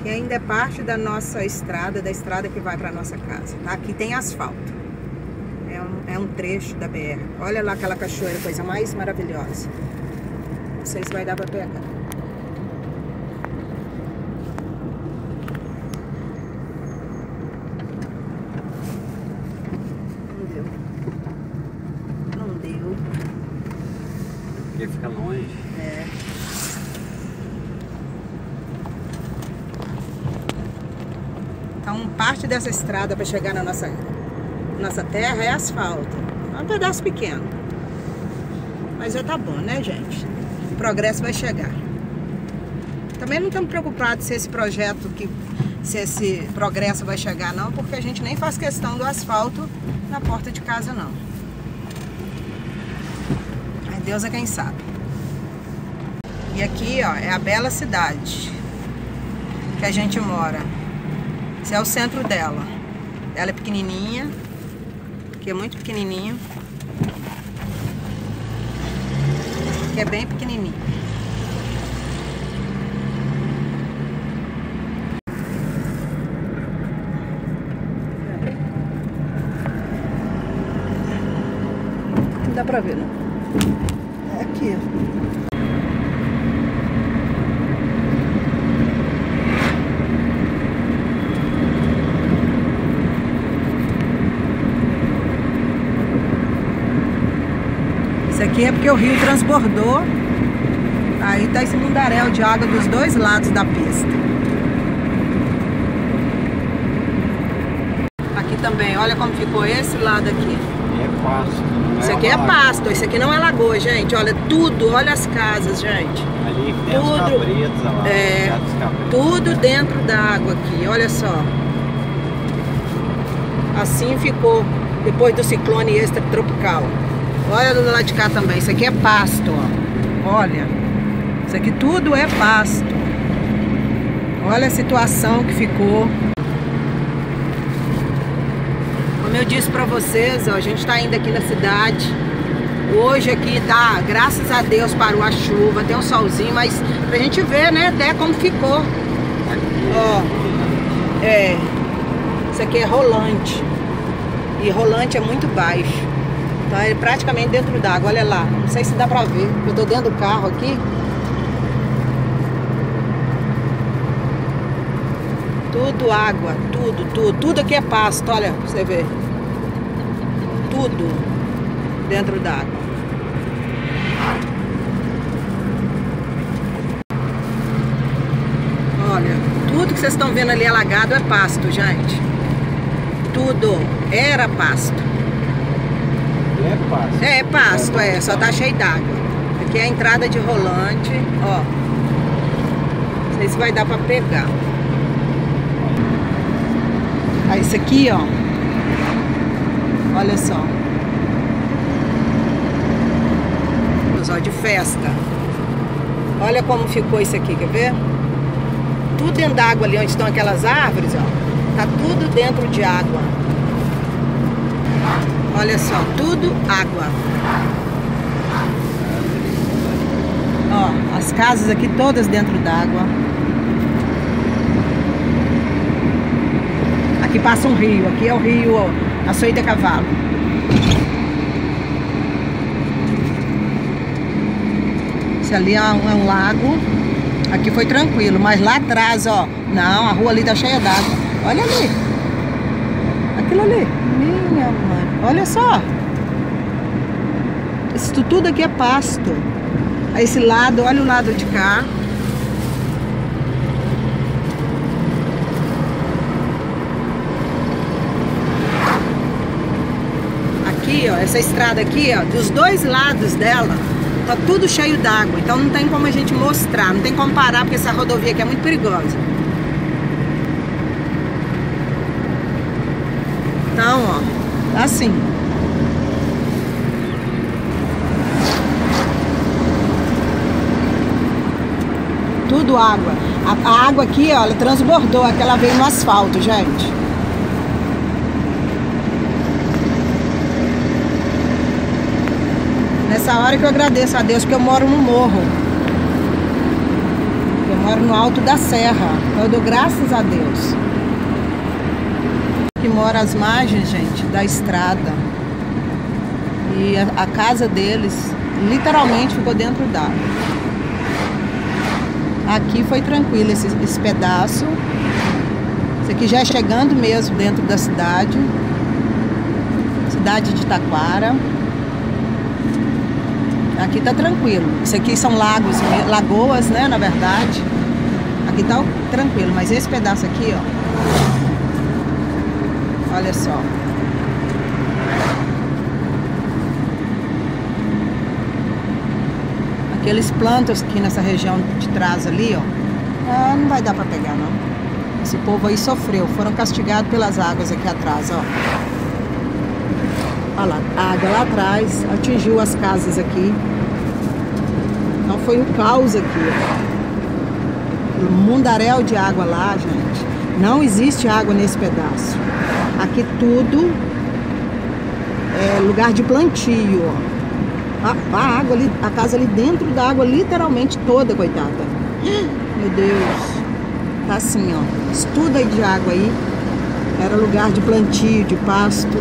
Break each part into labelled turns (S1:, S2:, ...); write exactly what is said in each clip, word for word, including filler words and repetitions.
S1: Que ainda é parte da nossa estrada, da estrada que vai para nossa casa, tá? Aqui tem asfalto. É um, é um trecho da B R. Olha lá aquela cachoeira, coisa mais maravilhosa. Não sei se vai dar para pegar. Não deu. Não deu.
S2: Porque fica longe.
S1: É. Então, parte dessa estrada para chegar na nossa, nossa terra é asfalto. É um pedaço pequeno. Mas já tá bom, né, gente? O progresso vai chegar. Também não estamos preocupados se esse projeto, que, se esse progresso vai chegar, não, porque a gente nem faz questão do asfalto na porta de casa, não. Mas Deus é quem sabe. E aqui, ó, é a bela cidade que a gente mora. Esse é o centro dela. Ela é pequenininha, que é muito pequenininha, que é bem pequenininha. Não dá pra ver, não. É aqui, ó. Isso aqui é porque o rio transbordou. Aí tá esse mundaréu de água dos dois lados da pista. Aqui também, olha como ficou esse lado aqui.
S2: É pasto.
S1: Isso aqui é pasto, isso aqui não é lagoa, gente. Olha tudo, olha as casas, gente.
S2: Ali tem os
S1: Tudo,
S2: cabritos, olha lá.
S1: é,
S2: Os cabritos.
S1: tudo dentro da água aqui, olha só. Assim ficou depois do ciclone extratropical. Olha do lado de cá também, isso aqui é pasto, ó. Olha, isso aqui tudo é pasto. Olha a situação que ficou. Como eu disse pra vocês, ó, a gente tá indo aqui na cidade. Hoje aqui tá, graças a Deus, parou a chuva, tem um solzinho, mas pra gente ver, né, até como ficou. Ó, é, isso aqui é rolante. E rolante é muito baixo. Então é praticamente dentro d'água, olha lá. Não sei se dá pra ver, eu tô dentro do carro aqui. Tudo água, tudo, tudo. Tudo aqui é pasto, olha, pra você ver. Tudo dentro d'água. Olha, tudo que vocês estão vendo ali alagado é pasto, gente. Tudo era pasto.
S2: É pasto.
S1: É, é pasto, é, só tá cheio d'água. Aqui é a entrada de rolante, ó. Não sei se vai dar pra pegar. Aí, isso aqui, ó. Olha só. Ó, de festa. Olha como ficou isso aqui, quer ver? Tudo dentro d'água ali onde estão aquelas árvores, ó. Tá tudo dentro de água. Olha só, tudo água. Ó, as casas aqui todas dentro d'água. Aqui passa um rio, aqui é o rio, ó, Açoita Cavalo. Esse ali é um, é um lago. Aqui foi tranquilo, mas lá atrás, ó, não, a rua ali tá cheia d'água. Olha ali. Aquilo ali. Minha mãe. Olha só. Isso tudo aqui é pasto. Aí esse lado, olha o lado de cá. Aqui, ó, essa estrada aqui, ó, dos dois lados dela, tá tudo cheio d'água. Então não tem como a gente mostrar, não tem como parar, porque essa rodovia aqui é muito perigosa. Então, ó, assim. Tudo água. A, a água aqui, ó, ela transbordou, aquela veio no asfalto, gente. Nessa hora que eu agradeço a Deus, porque eu moro no morro. Eu Moro no alto da serra. Eu dou graças a Deus. Que mora às margens, gente, da estrada. E a, a casa deles literalmente ficou dentro d'água. Aqui foi tranquilo esse, esse pedaço. Isso aqui já é chegando mesmo dentro da cidade. Cidade de Taquara. Aqui tá tranquilo. Isso aqui são lagos, lagoas, né, na verdade. Aqui tá tranquilo, mas esse pedaço aqui, ó. Olha só. Aqueles plantas aqui nessa região de trás ali, ó. Ah, não vai dar pra pegar, não. Esse povo aí sofreu. Foram castigados pelas águas aqui atrás, ó. Olha lá, a água lá atrás atingiu as casas aqui. Então foi um caos aqui, ó. Um mundaréu de água lá, gente. Não existe água nesse pedaço. Aqui tudo é lugar de plantio, ó. A, a água ali, a casa ali dentro da água, literalmente toda, coitada. Meu Deus. Tá assim, ó. Isso tudo aí de água aí. Era lugar de plantio, de pasto.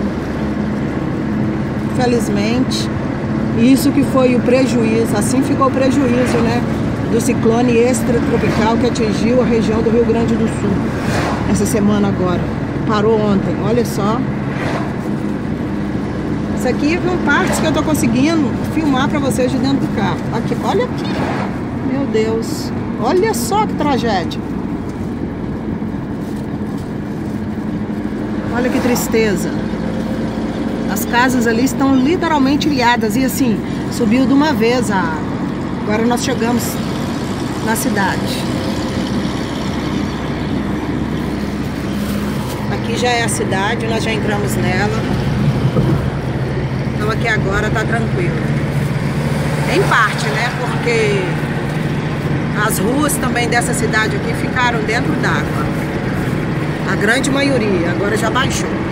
S1: Felizmente, isso que foi o prejuízo. Assim ficou o prejuízo, né? Do ciclone extratropical que atingiu a região do Rio Grande do Sul. Essa semana agora. Parou ontem, olha só. Isso aqui são partes que eu tô conseguindo filmar pra vocês de dentro do carro. Aqui, olha aqui. Meu Deus. Olha só que tragédia. Olha que tristeza. As casas ali estão literalmente ilhadas. E assim, subiu de uma vez a água. Agora nós chegamos na cidade. Aqui já é a cidade, nós já entramos nela. Então aqui agora tá tranquilo. Em parte, né? Porque as ruas também dessa cidade aqui ficaram dentro d'água. A grande maioria, agora já baixou.